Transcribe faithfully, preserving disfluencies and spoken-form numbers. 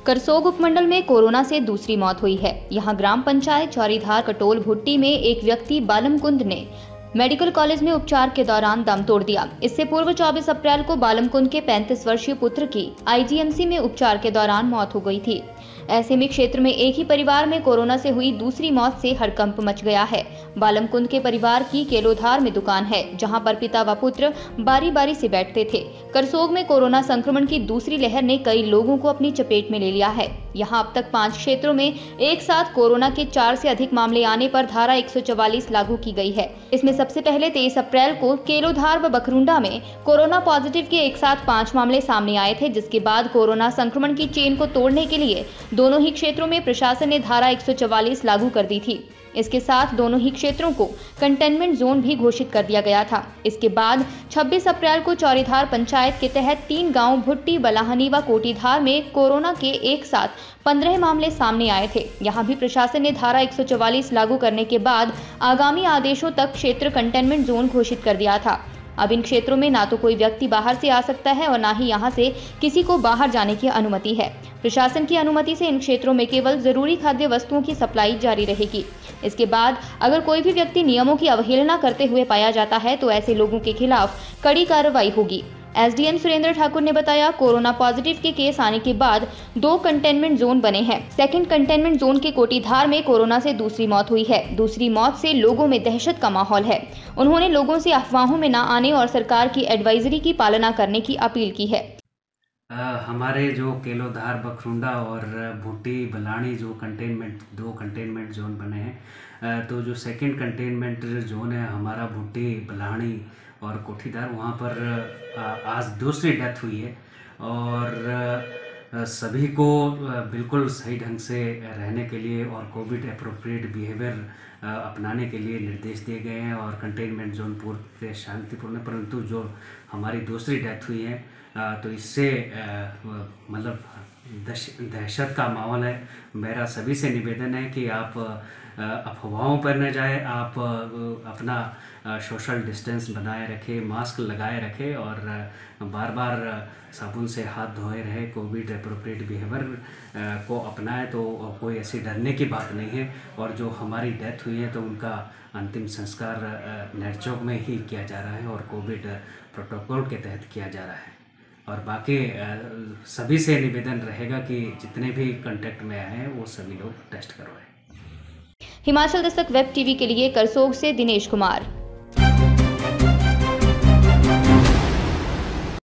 करसोग उपमंडल में कोरोना से दूसरी मौत हुई है। यहां ग्राम पंचायत चौरीधार कटोल भुट्टी में एक व्यक्ति बालमकुंद ने मेडिकल कॉलेज में उपचार के दौरान दम तोड़ दिया। इससे पूर्व चौबीस अप्रैल को बालमकुंद के पैंतीस वर्षीय पुत्र की आईजीएमसी में उपचार के दौरान मौत हो गई थी। ऐसे में क्षेत्र में एक ही परिवार में कोरोना से हुई दूसरी मौत से हड़कंप मच गया है। बालमकुंद के परिवार की केलोधार में दुकान है, जहां पर पिता व पुत्र बारी बारी से बैठते थे। करसोग में कोरोना संक्रमण की दूसरी लहर ने कई लोगों को अपनी चपेट में ले लिया है। यहां अब तक पांच क्षेत्रों में एक साथ कोरोना के चार से अधिक मामले आने पर धारा एक सौ चौवालीस लागू की गई है। इसमें सबसे पहले तेईस अप्रैल को केलोधार व बखरुंडा में कोरोना पॉजिटिव के एक साथ पांच मामले सामने आए थे, जिसके बाद कोरोना संक्रमण की चेन को तोड़ने के लिए दोनों ही क्षेत्रों में प्रशासन ने धारा एक सौ चौवालीस लागू कर दी थी। इसके साथ दोनों ही क्षेत्रों को कंटेनमेंट जोन भी घोषित कर दिया गया था। इसके बाद छब्बीस अप्रैल को चौरीधार पंचायत के तहत तीन गांव भुट्टी, बलाहनी व कोटीधार में कोरोना के एक साथ पंद्रह मामले सामने आए थे। यहां भी प्रशासन ने धारा एक सौ चौवालीस लागू करने के बाद आगामी आदेशों तक क्षेत्र कंटेनमेंट जोन घोषित कर दिया था। अब इन क्षेत्रों में ना तो कोई व्यक्ति बाहर से आ सकता है और ना ही यहां से किसी को बाहर जाने की अनुमति है। प्रशासन की अनुमति से इन क्षेत्रों में केवल जरूरी खाद्य वस्तुओं की सप्लाई जारी रहेगी। इसके बाद अगर कोई भी व्यक्ति नियमों की अवहेलना करते हुए पाया जाता है तो ऐसे लोगों के खिलाफ कड़ी कार्रवाई होगी। एसडीएम सुरेंद्र ठाकुर ने बताया, कोरोना पॉजिटिव के केस आने के बाद दो कंटेनमेंट जोन बने हैं। सेकंड कंटेनमेंट जोन के कोटीधार में कोरोना से दूसरी मौत हुई है। दूसरी मौत से लोगों में दहशत का माहौल है। उन्होंने लोगों से अफवाहों में न आने और सरकार की एडवाइजरी की पालना करने की अपील की है। आ, हमारे जो केलोधार, बखरुंडा और भुट्टी, बलानी जो कंटेनमेंट दो कंटेनमेंट जोन बने हैं, तो जो सेकंड कंटेनमेंट जोन है हमारा भुट्टी, बलानी और कोठीधार, वहाँ पर आज दूसरी डेथ हुई है और सभी को बिल्कुल सही ढंग से रहने के लिए और कोविड अप्रोप्रिएट बिहेवियर अपनाने के लिए निर्देश दिए गए हैं और कंटेनमेंट जोन पूरे शांतिपूर्ण, परंतु जो हमारी दूसरी डेथ हुई है तो इससे मतलब दहशत का माहौल है। मेरा सभी से निवेदन है कि आप अफवाहों पर न जाए, आप अपना सोशल डिस्टेंस बनाए रखें, मास्क लगाए रखें और बार बार साबुन से हाथ धोए रहे, कोविड अप्रोप्रिएट बिहेवियर को अपनाएं तो कोई ऐसी डरने की बात नहीं है। और जो हमारी डेथ हुई है तो उनका अंतिम संस्कार नेरचौक में ही किया जा रहा है और कोविड प्रोटोकॉल के तहत किया जा रहा है। और बाकी सभी से निवेदन रहेगा कि जितने भी कांटेक्ट में आए हैं वो सभी लोग टेस्ट करवाएं। हिमाचल दस्तक वेब टीवी के लिए करसोग से दिनेश कुमार।